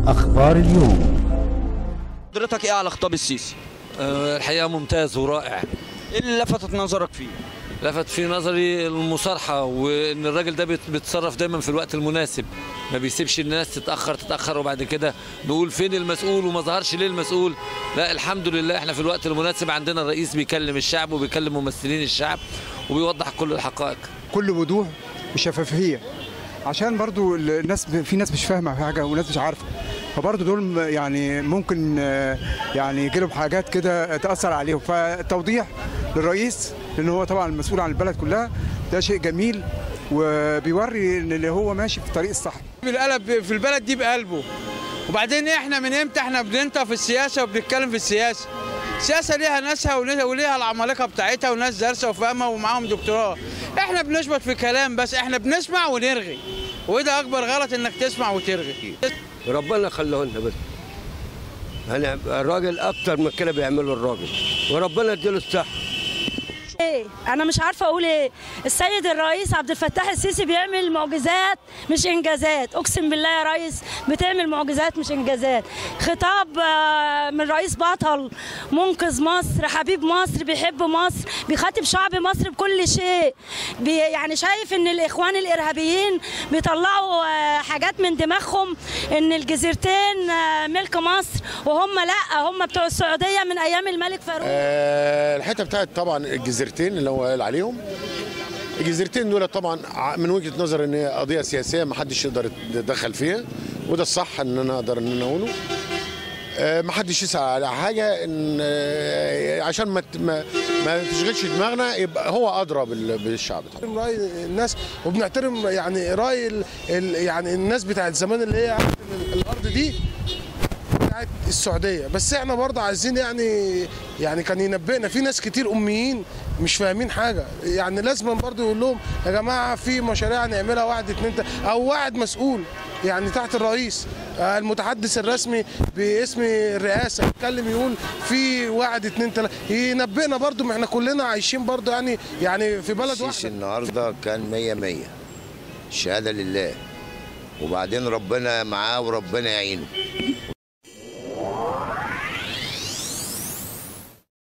أخبار اليوم. حضرتك ايه على خطاب السيسي؟ الحقيقة ممتاز ورائع. ايه اللي لفتت نظرك فيه؟ لفت في نظري المصارحة، وإن الراجل ده بيتصرف دايما في الوقت المناسب، ما بيسيبش الناس تتأخر وبعد كده نقول فين المسؤول وما ظهرش ليه المسؤول. لا، الحمد لله احنا في الوقت المناسب عندنا الرئيس بيكلم الشعب وبيكلم ممثلين الشعب وبيوضح كل الحقائق كل وضوح وشفافية، عشان برضو الناس في ناس مش فاهمة حاجة وناس مش عارفة، فبرضو دول يعني ممكن يعني يجي لهم حاجات كده تأثر عليهم. فالتوضيح للرئيس، لأن هو طبعا المسؤول عن البلد كلها، ده شيء جميل وبيوري ان اللي هو ماشي في الطريق الصح. القلب في البلد دي بقلبه. وبعدين احنا من امتى احنا بننطق في السياسه وبنتكلم في السياسه؟ السياسه ليها ناسها وليها العمالقه بتاعتها وناس دارسه وفاهمه ومعاهم دكتوراه. احنا بنشبط في كلام بس، احنا بنسمع ونرغي، وده اكبر غلط انك تسمع وترغي. ربنا خليه لنا بس. الراجل اكتر من كده بيعمله الراجل، وربنا يديله الصحه. أنا مش عارفة أقول إيه. السيد الرئيس عبد الفتاح السيسي بيعمل معجزات مش إنجازات، أقسم بالله يا ريس بتعمل معجزات مش إنجازات. خطاب من رئيس بطل منقذ مصر، حبيب مصر، بيحب مصر، بيخاطب شعب مصر بكل شيء. يعني شايف إن الإخوان الإرهابيين بيطلعوا حاجات من دماغهم إن الجزيرتين ملك مصر، وهم لأ، هم بتوع السعودية من أيام الملك فاروق. الحتة بتاعت طبعا الجزيرتين اللي هو قال عليهم، الجزيرتين دول طبعا من وجهه نظر ان هي قضيه سياسيه ما حدش يقدر يتدخل فيها، وده الصح ان انا اقدر ان انا اقوله. ما حدش يسأل على حاجه، ان عشان ما تشغلش دماغنا، يبقى هو ادرى بالشعب طبعا. راي الناس وبنحترم يعني راي يعني الناس بتاعت زمان اللي هي الارض دي بتاعت السعوديه، بس احنا برضه عايزين يعني كان ينبهنا في ناس كتير اميين مش فاهمين حاجه، يعني لازم برضه يقول لهم يا جماعه في مشاريع نعملها 1 2 او واحد مسؤول يعني تحت الرئيس المتحدث الرسمي باسم الرئاسه يتكلم يقول في 1 2 3 ينبهنا برضه، ما احنا كلنا عايشين برضه يعني في بلد واحده. السيسي النهارده كان 100 100، الشهاده لله، وبعدين ربنا معاه وربنا يعينه.